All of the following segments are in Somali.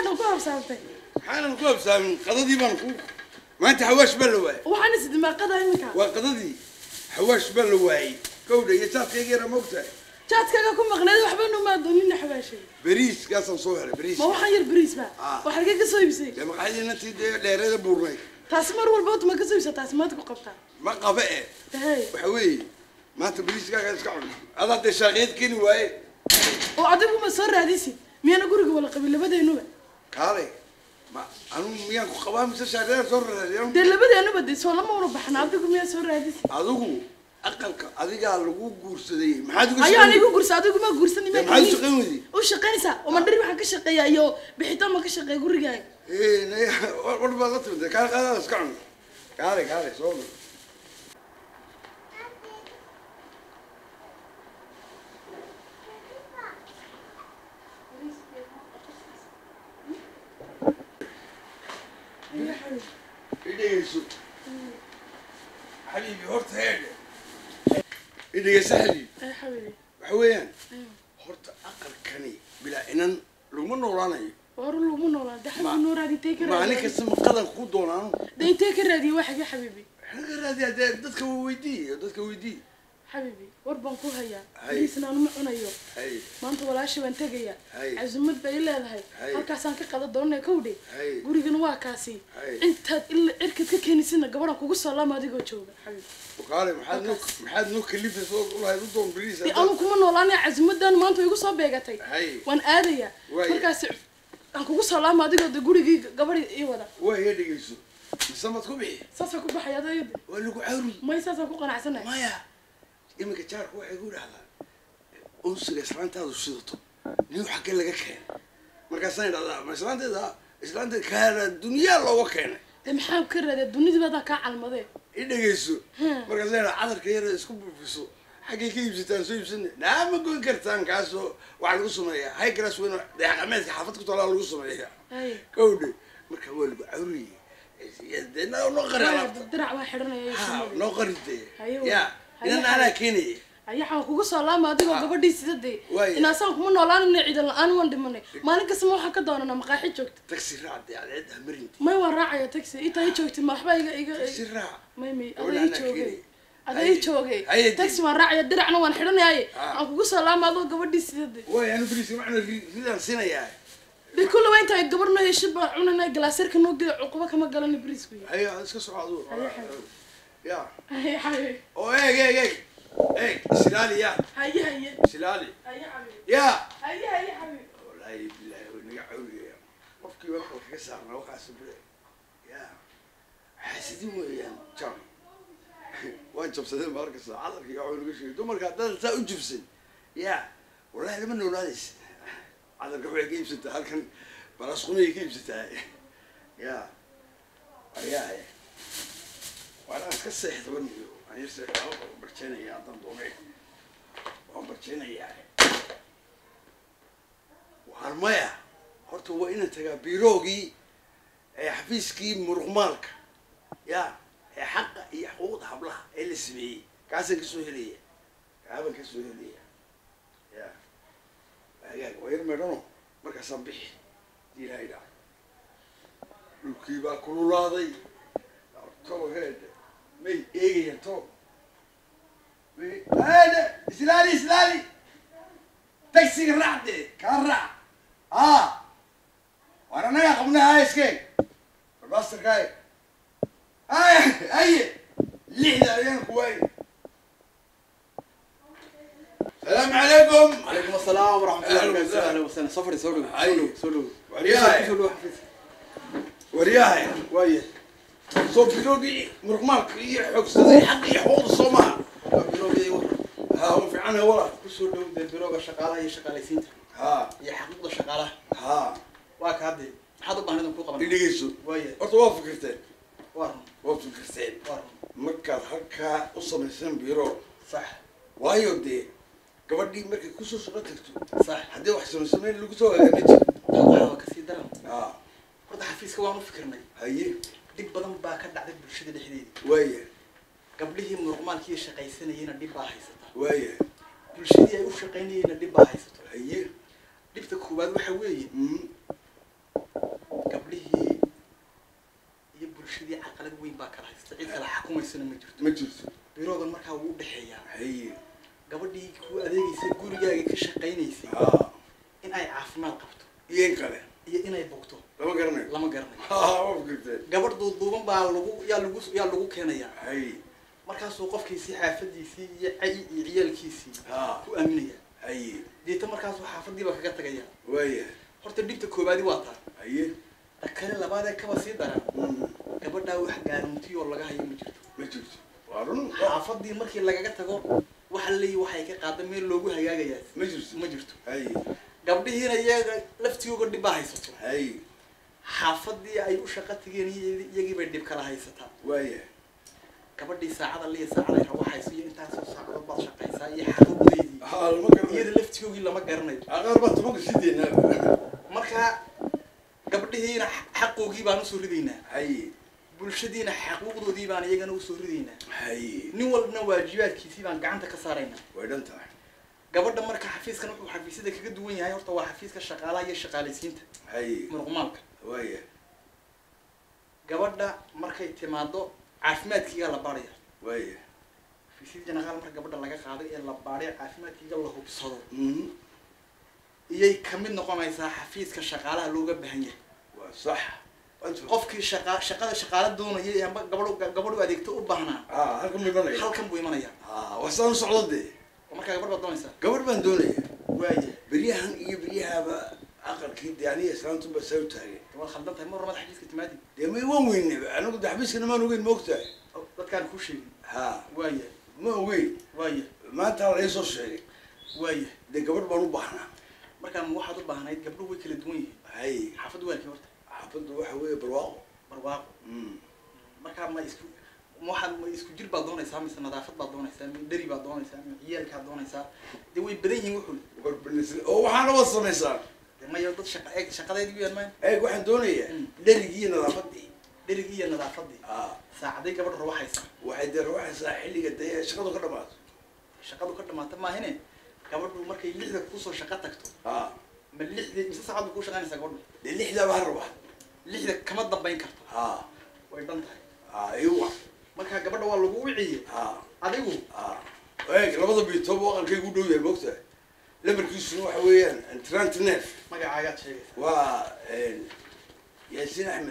maxaad ku habsaantay maxaan ku habsaamin qadadii baan ku maanta xawaash baa la waayay waxaan isdima qadaa iminka waa qadadii xawaash baa la waayay gowdha iyo jaadkayga yara moogtahay jaadkaaga ku maqneed waxba numa doonin xawaashay bariiskaasaan soo helay bariis ma waxaan yar bariis ba waxa laga soo iibsay dee maqaayadina tii dheerada buurnay taas mar walba ma ka soo iibsay taas maad ku qabtaa ma qaba waxa weeye maanta bariiskaaga iska cun adaa dee shaaqeed keeni waaye oo adigu ma soo raadisi miyana guriga wala qabil labadeenuba kaale ma anu miyaan ku qabaa mise shaaqeed soo raadiyaan dee labadeenuba dee soo lama wada baxna adigu miyaa soo raadisi adigu aqalka adiga lagu guursaday maxaad ugu ayaa anigu guursaday adigu ma guursanin ma maxaad shaqeyn wadi oo shaqeynaysa oo mandari waxaan ka shaqeeyaa iyo bixitaan ma ka shaqeey gurigaaga war baad la timid kaale qaadaada iska cun kaale soo gal idhegeyso حبيبي هرت هذا إذا يسهلي يا حبيبي حويان هرت أقل كني بلا إنن لمن وراني ورا لمن ورا ده حبيبي نور هذه تيكر ما عليك اسم قدر خدونا ده تيكر هذه واحد يا حبيبي هذه دتك ويدي حبيبي وربان كو هيا ليسنا ما cunaayo maanta walaashi waan tagaya azumad bay leedahay halkaasaan ka qada doonay kowdhe gurigana waa kaasi intaad irkad ka keenisina gabadhan kugu salaam adigoo jooga xabiibi وقال محد نوك اللي في صوت والله يضون بريس أنا كمان والله عزمتنا ما أنتوا يقول صوب بيجتي وأنا آدية مركز أنكو قصة الله ما أديك تقولي قبل إيه ولا وهي اللي يسوي سمت كوبي ساسا كوبي حياته يد ولا كعوري ما يساسا كوبي قناع سنة ما يا إما كتار هو يقول هذا أنسى إسلام تادو شيطو نيو حكي لك كان مركز سنة هذا ما إسلام تدا إسلام تدا كان الدنيا الله وكان محاب كرة الدنيا دي بدها كعل الماضي إدغيسو marka sayna cadarka yar isku buufiso xagee ka iibsataan soo iibsan naam ma goyn kartaan kaaso waxa lagu sameeyaa hay kala soo dhaqameedka xaafad ku talaa lagu sameeyaa kowde marka waa lagu awriye yadena oo qaraab dirac waa xiranaya noo qarintay ya inana ana keenay ayaxa kugu salaam adigoo gabadhii sidade inaasan kuma noolaan ciidan la'aan waan dhimanay maalin kasta ma waxa ka doonana maqaaxi joogto taxi raacday cid hamarinti ma waan raacaya taxi inta ay joogtay ma waxba iga taxi raac may aday joogay taxi waan raacaya diracna waan xiranayay aan kugu salaam adoo gabadhii sidade way anu bariis macna ridan sinaya بكل وين تاي قبرنا يشبع عنا جلاسير كانوا عقبة كما قالوا نبريسكو هيا اسكت صعدوا يا هيا حبيبي ايه سلالي يا هيا سلالي هيا حبيبي يا هيا حبيبي والله بالله ونقعوا يا قفكي وقف كسرنا وقاسب يا حسيتي ويا جام وين جبسدين ماركس عذر يقعدوا يقولوا دمر قاعد تا وجبسن يا والله لما نولادس هذا القبل كيف ستة هالكن براسخوني كيف ستة يا وأنا كسر حتبني أنا يصير برشينا يا عطن دومي وبرشينا يا وهالمية هرت هو إن تجا بيروجي حفيزكي مرغمالك يا حق يحوض حبلها اللي سبيه كاسن كسوهلية كابن كسوهلية يا وير ميرانو marka sabix diilayda lukiba kululaaday to head may eegayaan to may hada islaali taxi raacde ka raac wana naga qabnaa iskay bastar kay ay lixda ayaan ku waay السلام عليكم. وعليكم السلام ورحمة الله وبركاته. أهلا وسهلا. سفر سولو. سولو. ورياها. ويا. صوب بلوقي مرقمالك يحوق صدي حق يحوض الصومال. بلوقي هو في عنها ورا. سولو بلوقي الشقالة هي شقالة سنت. هي حقيقة الشقالة. واك هذي. حاط بحنا نقول قبل. اللي يسوي. ويا. أرتوا فكرتين. وارم. وفكرتين. مكة هكا أصلا من بيرو. صح. وايو دي. gabadhii markay ku soo socon tagto sax hadii wax soo sameeyay lagu soo hagaajin waxa ka sii daran horta xafiiska waan u fikirnay haye dib badan baa ka dhacday bulshada dhexdeeda waaya gabdhihii murqmaalkii shaqaysanayeen dib baa haysata waaya bulshadii ay u shaqaynayeen dib baa haysato haye dibta koowaad waxa weeye عقلك وين باكر هاي كلا حكومة السنة ما جرت بيروق المركب وبحيا هي قبل دي كو أديك يسقول جاي كشقين يسي إن أي عافنا قبته ينقله إن أي بوقته لما قرني لما قرني ما فكرت قبل ضوضون باللغو يا لغو كان يا هي مركز وقف كيسي حافظ يسي عيال كيسي كو أمينية هي دي تمركز وحافظ دي بقى كتر جيا ويا horta dhibta koobaadi waa taa haye kale labaad kaba sii daran gabadha wax gaarantii oo laga hayo ma jirto waa run xaafadii markii lagaga tago waxa leeyahay waxay ka qaadan meel loogu hagaagayaa ma jirto haye gabdhihiina iyaga laftigooda dhib baa haysato haye xaafadii ay u shaqo tageen iyagii bay dhib kala haysataa waaya gabadhii saacada liya saacada ay waxayso iyo intaas oo saacadood baad shaqaysaa iyo xaquuqdeedii iyada laftigoodii lama garanayo aqaar baa tumanka sideena marka gabdhihiina xaqoogii baan u soo ridaynaa haye bulshadiina xaquuqdoodii baan iyagana u soo ridaynaa haye nin walbana waajibaadkiisii baan gacanta ka saaraynaa way dhan tahay gabadha marka xafiiskan wuxuu xafiisyada kaga duwan yahay horta waa xafiiska shaqaalaha iyo shaqaalaysiinta haye muruqmaalka waaya gabadha markay timaado caafimaadkiiga la baaraya waaya xafiisyada janaqaal marka gabadha laga qaaday ee la baaray caafimaadkiiga la hubsado iyay kamid noqonaysaa xafiiska shaqaalaha looga baahan yahay waa sax qofkii shaqada shaqaala doonayay ama gabadhu adeegto u baahnaa halkan buu imanaya wasaan socdade marka gabadh baad doonaysaa gabadh baan doonaya waaya beryahan iyo beryahaaba aqalkii aniga islaantu ba saa u taagay waad khaldan tahay mar ramada xafiiska timaadi dee may waan weyne anigu de xafiiskana maan ogeyn moogtahay dadkaan kuu sheegin ha waaya ma ogeyn waaya maanta la isoo sheegay waaya dee gabadh baan u baahnaa markaan waxaad u baahnayd gabdhuhu way kala duwan yihiin haye xaafaddu waa kii horta xaafaddu waxa weeye barwaaqo markaa ma isku jir baad doonaysaa mise nadaafad baad doonaysaa ma dheri baad doonaysaa ma ciyaalkaad doonaysaa dee way badan yihiin wuxuu oo waxaana waad samaysaa maya dad shaqadeedii weyaan maya eeg waxaan doonayaa dherigii iyo nadaafadii dherigii iyo nadaafadii saacaday gabadha rawaxaysa waxay dee rawaxaysaa xilliga dee shaqadu ka dhamaato shaqadu ka dhamaata maahine gabadhu markay 6 kusoo shaqo tagto ma 6 mise saacad ku shaqaynaysaa gabadhu dee 6 baa rawax 6 kama dambayn karto way dhan tahay aywa marka gabadha waa lagu wiciye adigu eeg labada biitoob aqalkaygu dhow yahay moogtahay lamarkiisuna waxa weeyaan trantnef magacaagaad sheegaysaa waa yaasiin axmed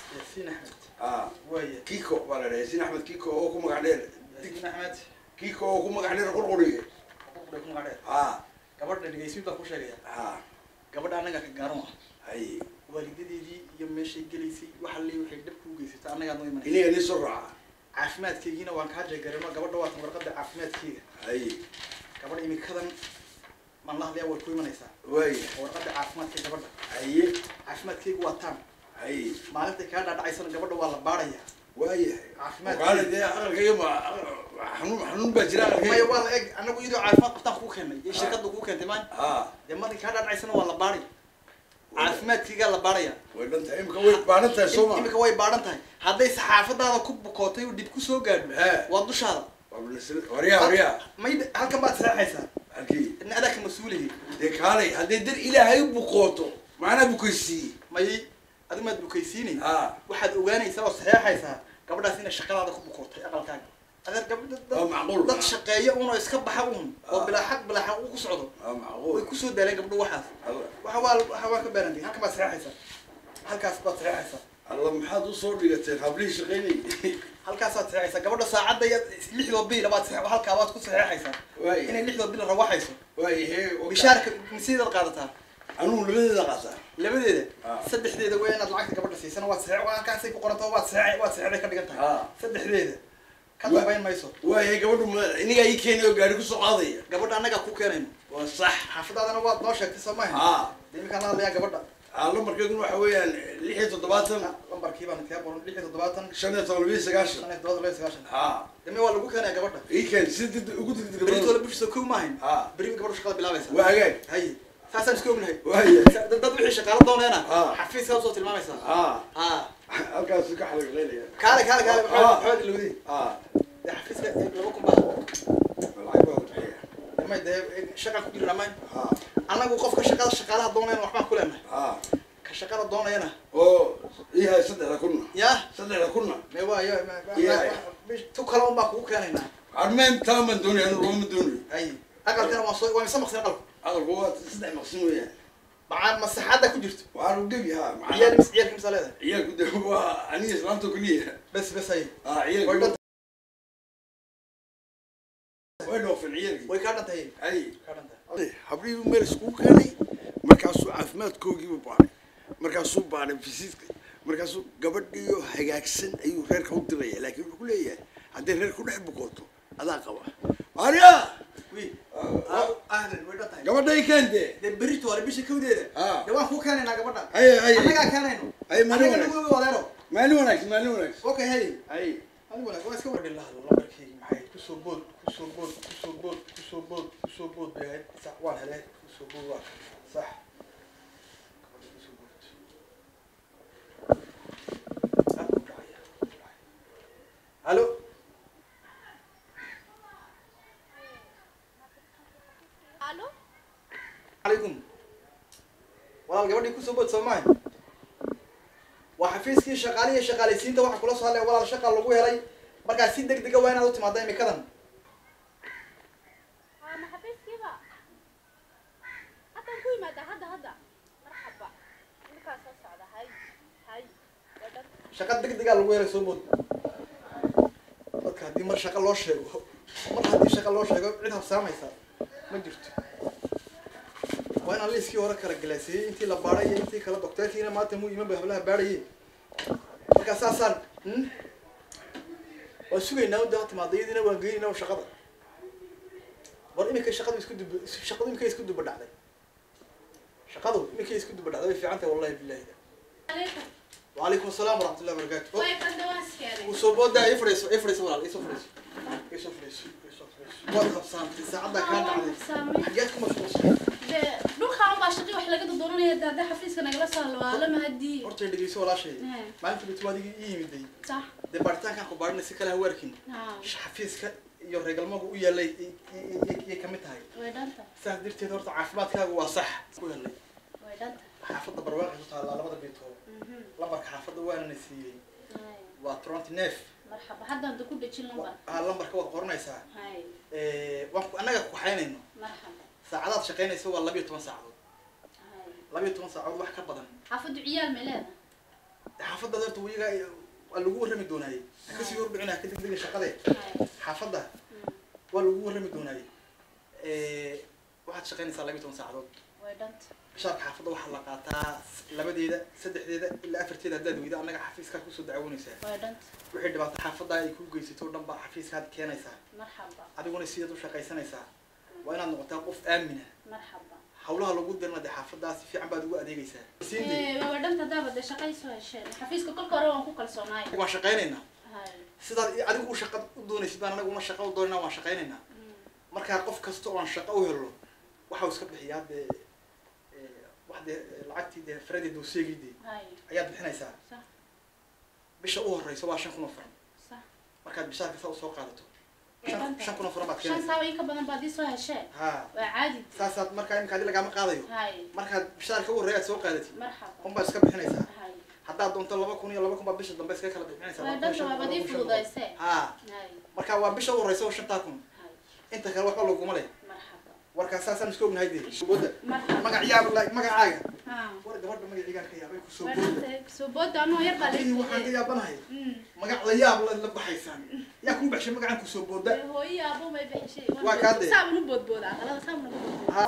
waaya kiko baa la dhaha yaasiin axmed kiko oo ku magac dheer yaasiin axmed kiko oo ku magac dheer qurquriga ku magac dheer gabadha dhegeysiin baa ku sheegaya gabadha anaga ka gaaran ah haye waalidadeedii iyo meeshay gelaysay waxa leeyahay waxay dhab ku geysatay anaga noo imanay inaga ni soo raaca caafimaadkeygina waan kaa jeegarino gabadha waa tan warqada caafimaadkeyga haye gabadha imikadan man la hadlayaa way ku imanaysaa waaya warqada caafimaadka gabadha haye caafimaadkeygu waa tan haye maalinta kaa dhaadhacaysana gabadha waa la baaraya waayahay caafimaadkeega dee aqalkayga ma xanuun baa jira maya waa la eg anagu iyadoo caafimaad qabtaan kuu keenay iyo shirkadda kuu keentay maan dee markii kaa dhaadhacaysana waa la baaraya caafimaadkeygaa la baaraya way dhan tahay imika way baahan tahay soo ma imika way baadhan tahay hadday saxaafadaada ku bukootay oo dhib ku soo gaadho waa dushaada waryaa may halkan baad saxeexaysaa halkii in adaa ka mas-uulihii dee kaalay hadday dar ilaahay u bukooto macnaa bukaysiiye may adigu maad bukaysiinay waxaad ogaanaysaa oo saxeexaysaa gabadhaas inay shaqadaada ku bukootay aqalkaaga adeer gabadha dad shaqeeya uun oo iska baxa uun oo bilaa xaq ku socdo way kusoo daaleen gabdho waxaas waxa waa ka baarantay halkan baad saxeexaysaa halkaas baad saxeexaysaa alla maxaad usoo dhigateen hablihii shaqaynayay halkaasaad saxeexaysaa gabadha saacadda iyo 6 bil baad halkaa baad ku saxeexaysaa inay 6 bil rawaxayso bishaarka misiidaad qaadataa anugu labadeeda qaataa labadeeda saddexdeeda waa inaad lacagta gabadha siisana waad saxeex waa halkaasay ku qorantaa waad saxeexday ka dhigan tahay saddexdeeda ka dambayn mayso waaya gabadhu inigaa ii keenay oo gaari kusoo qaadaya gabadha annagaa ku keenayno waa sax xaafadaadana waad noo sheegtay soo maaha iminkaan la hadlayaa gabadha lambarkeeduna waxa weeyaan 6 lambarkii baan kaa qoran 6 deme waa lagu keenaya gabadha ii keen si ugu degdeg beritoole bushisa kow maahayn beri gabadha shaqada bilaabaysa waa hagaag haye saasaan isku ognahay waaya dad wixii shaqaalo dooneena xafiiska usoo tilmaamaysaa halkaas ka xalaqeynaya kaale xoog lawdi xafiiska 2 kun baa lacag baa bixiya may dee shaqa ku jirna may anagu qofka shaqaalaha doonayna waxbaan ku leenahay كشقة دونا هنا إيه صدق كنا يا صدق كنا ما هو يا مش تكلم باكو كان هنا عرمان تام الدنيا أنا روم الدنيا أي أقل كان مصوي وين سمح سنقل أقل هو صدق مقسوم يعني مع مساحة كجرت وعارف قبي ها عيال مثال هذا عيال كده هو أني سلامته كلية بس هي عيال وين في العيال ويكارنت هي أي كارنت حبري مارس كوكاني مركزو عفمات كوكي بباري مركزو باري فيزيك مركزو قبضيو هجاكسن أيو غير كوترية لكن كل إيه عند غير كل حب كوتو هذا قوا ماريا وي أهلا وين تاي قبضي كان ده بريتو ولا بيش كودي ده ده كو كان هنا قبضنا أي أنا كان هنا أي مالونك أوكي هاي أي أنا ولا كويس كور بالله والله بركي معي كسبود بهاي صح واحد هلا كسبود واحد صح الو الو عليكم والله gabadhii ku soo bood Soomaali waa xafiiskii shaqaaleysiinta waxa kula soo hadlay walaal shaqa lagu helay marka si degdeg ah waa inaad u timaado imikadan ما حفيزكيبا حتى نكوي ماذا هذا مرحبا نكاس السعودة هاي shaqa degdeg ah lagu helay soo bood dadka hadii mar shaqa loo sheego cid habsaamaysa ma jirto waa in liiskii hore kala galaasiyay intii la baaray iyo intii kala doctorkiina maanta muu iman bay hablaha baarayay marka saasaan waa sugaynaa u timaadayadina waan geynaa shaqada war imika shaqadu isku dub dhacday way fiican tahay wallahi billahi عليكم وعليكم السلام ورحمة الله وبركاته وين قدواس يعني وصوبود ده يفرس ولا يسفرس والله خبصان ساعة كان عليه حاجاتكم مفروض لو خام باشقي wax laga dooranaya daada xafiiska nagala soo lama hadii horta dhigeyso wala shay maalinta bitwaadigi yimiday صح de baritaanka ku baarnay si kala working xafiiska iyo reegalmagu u yeelay kamid tahay way dhanta sax dirteed horta caafimaadkaagu waa sax ku yeelay way dhanta xaafadda barwaaqo taala labada beetood lambarka xaafadda waana nasiiyay waa 29 marxaba hadda inta ku dhajin lambar lambarka wad qoranaysaa waan anaga ku xaynayno marxaba saacadaad shaqeynayso waa 12 saacadood 12 saacadood wax ka badan xaafaddu ciyaal meeleeda xaafadda dadku wiiga waa lagu warrami doonayay ka sii warbixina ka degdeg shaqade xaafadda waa lagu warrami doonayay waxaad shaqeynaysaa 12 saacadood way dhanta bishaarka xaafadda waxa la qaataa labadeeda saddexdeeda ilaa afarteeda haddaad weydo annaga xafiiska ku soo dacwoonaysaa way dhanta wixii dhibaato xaafadda ay ku geysato dhan baa xafiiskaad keenaysaa marxaba adiguna sidaad u shaqaysanaysaa waa inaad noqotaa qof aamina marxaba hawlaha lagu dirna de xaafaddaas si fiican baad ugu adeegaysaa way dhanta daaba de shaqayso hesheen xafiiska kolka hore waan ku kalsoonaay waan shaqaynaynaa sidaad adigu shaqad u doonaysid baan anagu uma shaqo u doonaynaa waan shaqaynaynaa markaa qof kasta oo aan shaqo u helo waxa uu iska bixiyaa dee waxde lacagtii dee faradi doosiyagii ayaad bixinaysaa bisha u horeysa waa 5,000 franc markaad bishaarka saa usoo qaadato 5,000 franc baad keenaysaa 5 saawa in ka badan baad isoo hesheen waa caadi saasaad markaa imika adi lagama qaadayo markaad bishaarka u horeeyaad soo qaadatid marxaba unbaad iska bixinaysaa haddaad doonto 2,000 iyo 2,000 baad bisha dambe iska kala bixinaysaa marka waa bisha u horeysa oo 5,000 inta kale waxba laguma leh warka saasaan isku ognahay dee magacaaga war gabadha magaciigaan ka yaabay soo booda anoo yar baa waxaan ka yaabanahay magac la yaab la baxaysaan yaa ku baxshay magacaan ku soo booda hooyo abo may baxshay waa kaade saamnu boodbooda qalada saamnu boodbooda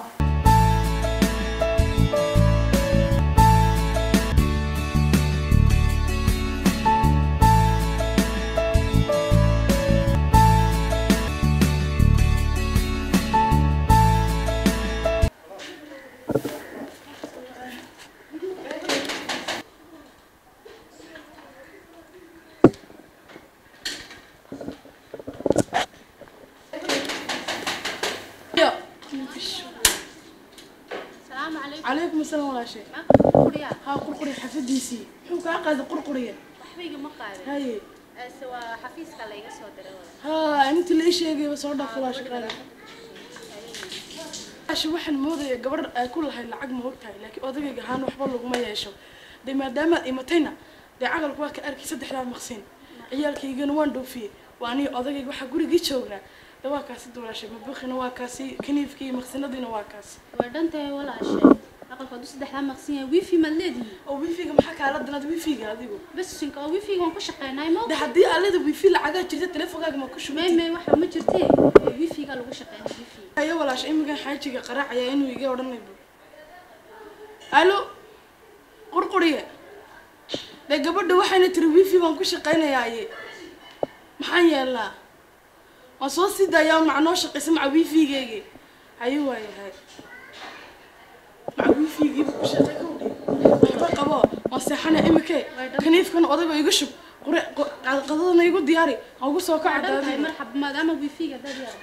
عليكم السلام ولا شيء. قرقرية. ها قرقرية حفيديسي. شو قاعد قرقرية؟ وحبيقي ما قاعد. هاي. سوا حفيز قال لي قصوا دروا. ها أنت اللي إيش يجي بس ورد فلاش قال. ashi waxaan moodaya gabar ay ku lahayd lacag ma ogtahay laakiin odagayga ahaan waxba laguma yeesho de maadaama imatayna de aqalku waa ka arkay saddexdaa maqsin ciyaalkaygana waan dhoofiyey waa anii odagayga waxa gurigii joognaa de waa kaasi duulashay mabuukhina waa kaasi kaniifkii maqsinadiina waa kaasi waa dhantahay walaashay aqalka du saddexdaa maqsin yahay wifi ma leedihi oo wifiga maxaa kaala danaad wifiga adigu bas sinka oo wifiga waan ku shaqeynay ma de haddii aalada wifi lacagaa jirta teleefoonkaaga ma ku shubay may waxa ma jirtee wifiga lagu shaqeynay wifi ayo walaasha imigan xaajiga qaraacaya inuu iga odhanaybo alo qurquriye de gabadha waxayna tiri wifi baan ku shaqeynayaaye maxaan yeelnaa waan soo sii daayaa macnoo shaqaysa maca wifigeygi hayo waayahay maca wifigiiba ku shaqey kawdhi waxba qabo waan seexana imikee kaniifkana odago iga shub qadadana igu diyaari aan ugu soo kaca dhantahay marxab maadaama wifiga dad yarda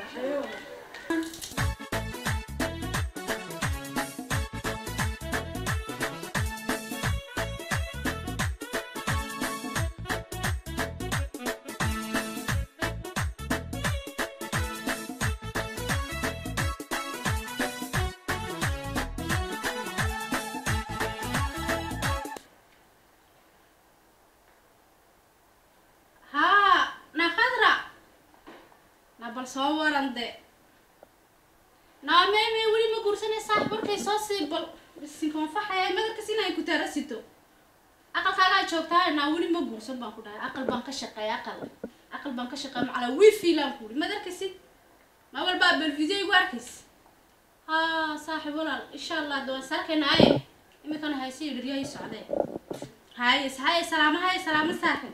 soo warande naameme weli ma guursanay saaxiib markay soo siibal bisinkan faxay madarkas inay ku taarasito aqalkaaga joogtaa naa weli ma guursan baan ku dhahay aqal baan ka shaqeeyaa aqal baan ka shaqeeyaa macala wifi laan ku madarkasi ma walba bal video igu arkays ha saaxiib walaal insha Allah doon sarkayna ay imikana haysi dhiriyay socday hay salaamo saaxiib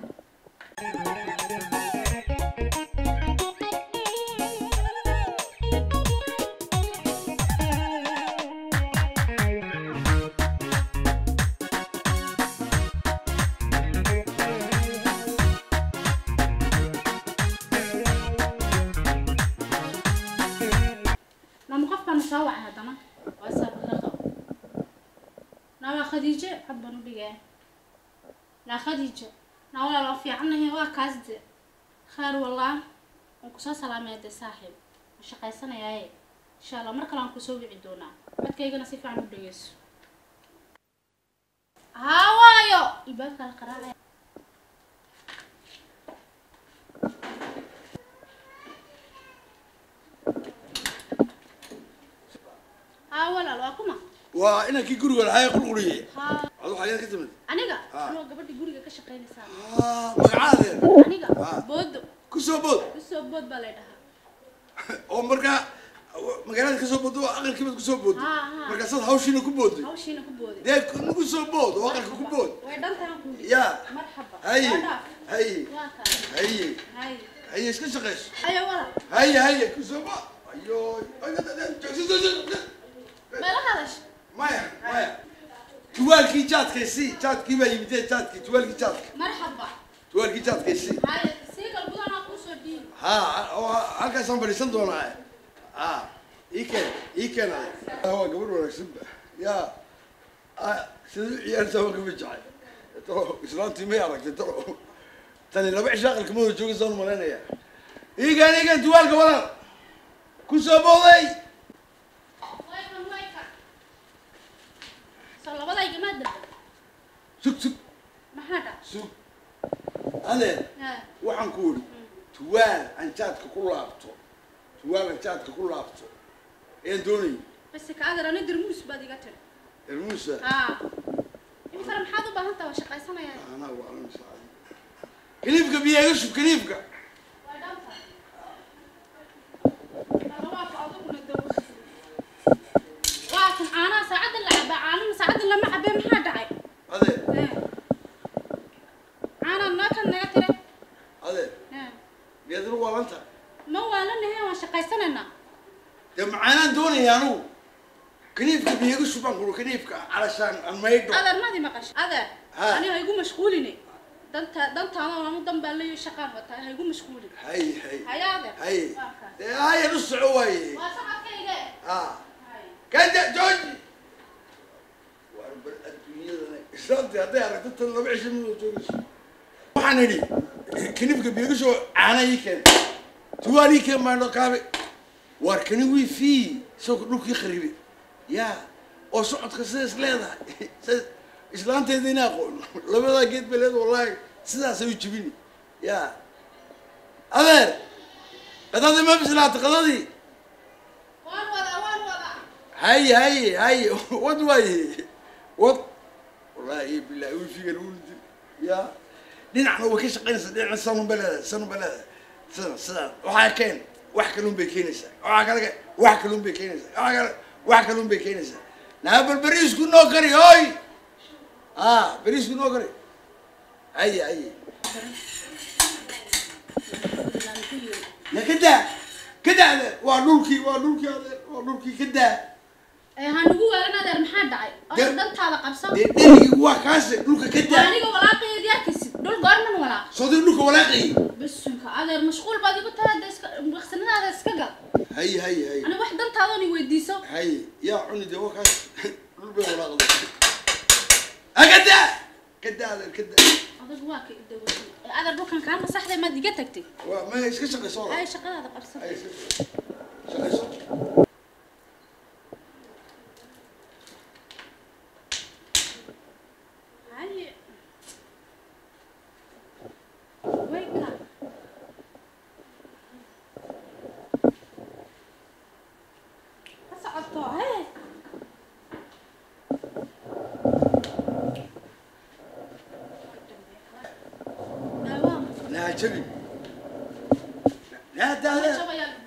سواء هذا ما وأسأل الرقم نوا خديجة حبنا بيجي لا خديجة نوا لا في عنا هي واكازد خير والله وكسر سلامة صاحب مش قيسنا يا إن شاء الله مركل عن كسوي عدونا ما تكيجنا نصيف عن بيجيس هوايو الباب كان قراءة ولا لا كما وأنا كي جوري ولا هاي قلقلية هذا حاجة كتمت أنا قبل جوري كشقين سام مقعد أنا بود كسب بود بلدها مركا مقالات كسب بود وأغلب كيف كسب بود مركا صار هاوشينا كبود ده كسب بود وأغلب كبود يا مرحبا هاي إيش كشقيش أيوة ولا هاي كسب أيوه مايا توالكي جاتك سي جاتكي ما يمدي جاتكي توالكي جاتك مرحبا توالكي جاتك سي هاي سيق البضانة قوسو دي هالكا سنبري سندونا إيكن هو قبل ولا سبه يا سيدو عيال سوا قبل جاي ترى إسلامتي ما يعرف ترى تاني لو بعشاقك مو جوج زون مالنا يا إيكن توالك ولا كوسابولي labada igamaad sug maxaa sug ane waxaan ku wuri tuwaal aan jaadka ku laabto een doonay bas ka adar ana dirmuus baad iga tir dirmuus inta maxaad u baahan tahay shaqaysanaya ana waa aan saacad kaliifka biyaga shub kaliifka waa dhaafta أنا ساعد اللعبة أنا ساعد لما حبي محد عاي هذا أنا ناكل نقتله هذا بيدروا ولا أنت ما ولا نهاية وشقي سننا معانا دوني يا نو كنيفك بيجوا شو بنقول كنيفك علشان الميدو هذا ما دي مقاش هذا أنا هيقوم مشغوليني دنت أنا مو دم بالي شقان وتا هيقوم مشغولي هاي هذا هاي نص عواي واسعة كذا كذا جوجي وارب الدنيا إسلامتي هذا أنا كنت أنا بعيش منه جوجي وحنيني كنيفك بيجوا شو أنا يكن توالي كم ما نقابل واركني وي في سوق لوك يخربي يا او صعد خسيس لهذا اسلام تيدينا اقول لبدا جيت بلاد والله سدا سوي جبيني يا أبير قضادي ما بسلات قضادي وان وضع هاي ود والله بالله وي في الولد يا دينا هو كشقينس دينا سنو بلاد سنة waxaa keen wax kalun bay keenaysaa wax kalun bay keenaysaa naa bal bariisku noo kari hoy bariisku noo kari ay ya kada waa dhulkii kada hanugu waagan adeer maxaa dhacay oo dantaada qabsan dherigi waa kaase dhulka kada aniga walaaqeed yarkiis dhul goorman walaaq soo dhulka walaaqay بسنك هذا مشغول بعد يقول هذا بخسرنا هذا اسكجا هي أنا واحد دنت هذا يودي سو هي يا عني دوك قلبي ولا غلط كدا هذا هذا جواك الدوك هذا البوكان كان صح ما دقتك ما ايش كشغل صوت هاي شغله هذا قرص شغل صوت هاي ويكا جبي لا ده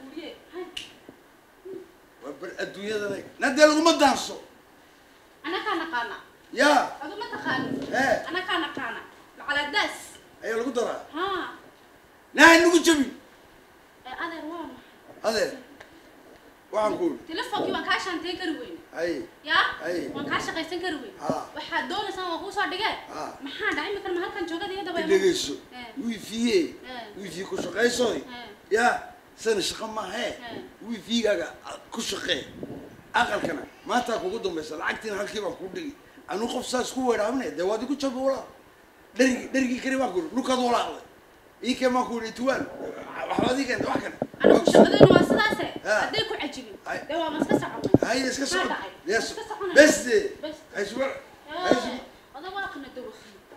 وبر الدنيا ده نادي لو ما دانسو انا كان قانا يا ادو ما تخاني ايه انا كان قانا على الدس ايوه لو درا ها لا نقول جبي هذا روان هذا وعنقول تلفونكي وان كاشان تيكر وين اي يا اي وان كاش قيسن كر وين waxa doonaysan waa ku soo dhigay maxaa dhacay markan ma halkan joogada iyada way dhigayso wifi ku shaqeyso ya san shaqo ma he wifi-gaaga ku shaqee aqalkana maanta kugu dambaysa lacagtina halkii baan ku dhigi anu qof saas ku weeraamnay dawaadi ku jabo wala dharigi kari waa ku luqad walaaqday إيكا ما كوني توان وحواديك أنت وحكنا أنا كنت شغلين واسداسة أديكو عجيبين دوا ما سكسعون هاي سكسعون يس بس هاي شو هذا واقنا دوا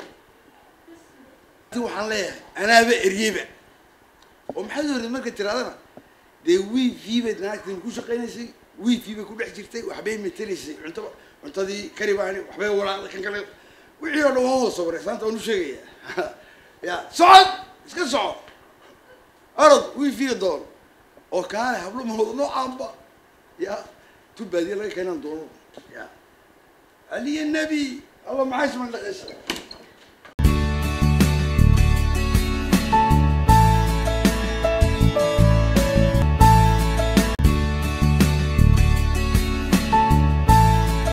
تو حليه أنا بقريبة ومحذور المركز ترى أنا ده وي في بدناك تنكوش شقينيسي وي في بكل حجرتي وحبايب متليسي أنت دي كريماني وحبايب ولا كان كلام وعيونه هو صبري فأنت أنو شيء يا صعد اسكت صعد أرض وي في دور وكان حبلو موضوع عمبا يا تبادي لك كان دور يا علي النبي الله معاش من الغش